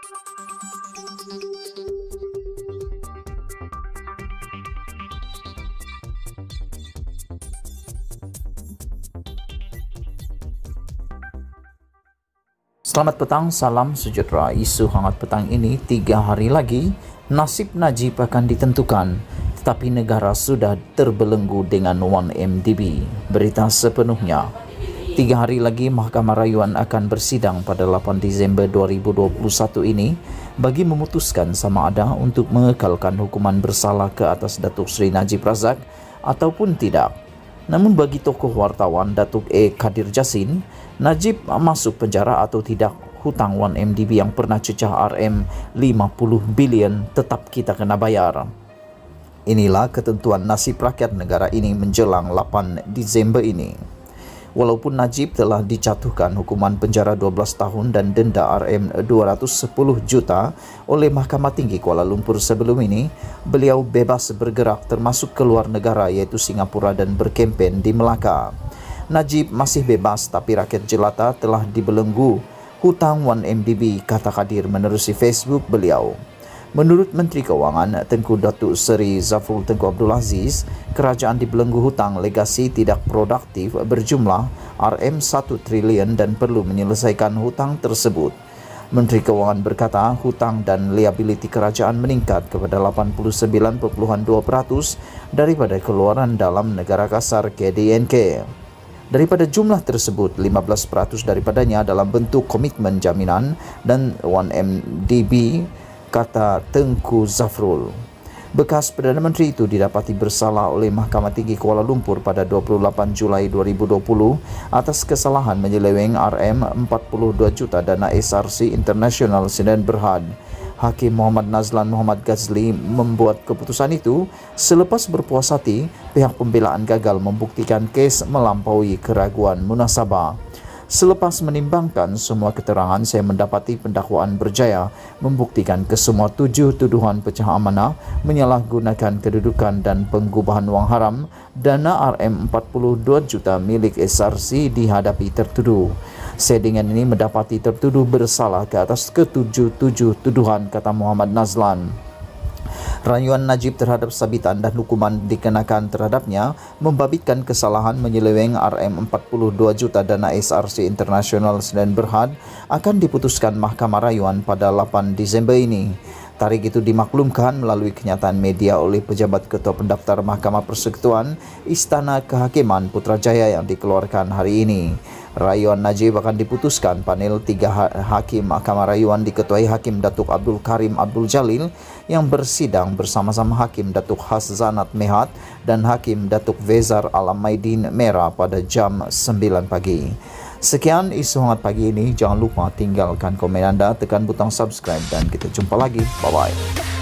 Selamat petang, salam sejahtera. Isu hangat petang ini, 3 hari lagi nasib Najib akan ditentukan, tetapi negara sudah terbelenggu dengan 1MDB. Berita sepenuhnya. 3 hari lagi Mahkamah Rayuan akan bersidang pada 8 Disember 2021 ini bagi memutuskan sama ada untuk mengekalkan hukuman bersalah ke atas Datuk Seri Najib Razak ataupun tidak. Namun bagi tokoh wartawan Datuk Kadir Jasin, Najib masuk penjara atau tidak, hutang 1MDB yang pernah cecah RM50 bilion tetap kita kena bayar. Inilah ketentuan nasib rakyat negara ini menjelang 8 Disember ini. Walaupun Najib telah dijatuhkan hukuman penjara 12 tahun dan denda RM210 juta oleh Mahkamah Tinggi Kuala Lumpur sebelum ini, beliau bebas bergerak termasuk ke luar negara iaitu Singapura dan berkempen di Melaka. Najib masih bebas tapi rakyat jelata telah dibelenggu hutang 1MDB, kata Kadir menerusi Facebook beliau. Menurut Menteri Kewangan Tengku Datuk Seri Zafrul Tengku Abdul Aziz, kerajaan dibelenggu hutang legasi tidak produktif berjumlah RM1 trilion dan perlu menyelesaikan hutang tersebut. Menteri Kewangan berkata hutang dan liabiliti kerajaan meningkat kepada 89.2% daripada keluaran dalam negara kasar KDNK. Daripada jumlah tersebut, 15% daripadanya dalam bentuk komitmen jaminan dan 1MDB, kata Tengku Zafrul. Bekas Perdana Menteri itu didapati bersalah oleh Mahkamah Tinggi Kuala Lumpur pada 28 Julai 2020 atas kesalahan menyeleweng RM42 juta dana SRC International Sedan Berhad. Hakim Muhammad Nazlan Muhammad Ghazli membuat keputusan itu selepas berpuas hati pihak pembelaan gagal membuktikan kes melampaui keraguan munasabah. Selepas menimbangkan semua keterangan, saya mendapati pendakwaan berjaya membuktikan kesemua 7 tuduhan pecah amanah, menyalahgunakan kedudukan dan pengubahan wang haram, dana RM42 juta milik SRC dihadapi tertuduh. Saya dengan ini mendapati tertuduh bersalah ke atas ke-7 tuduhan, kata Muhammad Nazlan. Rayuan Najib terhadap sabitan dan hukuman dikenakan terhadapnya membabitkan kesalahan menyeleweng RM42 juta dana SRC International Sedan Berhad akan diputuskan Mahkamah Rayuan pada 8 Disember ini. Tarikh itu dimaklumkan melalui kenyataan media oleh pejabat ketua pendaftar Mahkamah Persekutuan Istana Kehakiman Putrajaya yang dikeluarkan hari ini. Rayuan Najib akan diputuskan panel 3 hakim Mahkamah Rayuan diketuai Hakim Datuk Abdul Karim Abdul Jalil yang bersidang bersama-sama Hakim Datuk Haszanat Mehat dan Hakim Datuk Vezar Alamaidin Merah pada jam 9 pagi. Sekian isu hangat pagi ini. Jangan lupa tinggalkan komen anda, tekan butang subscribe dan kita jumpa lagi. Bye-bye.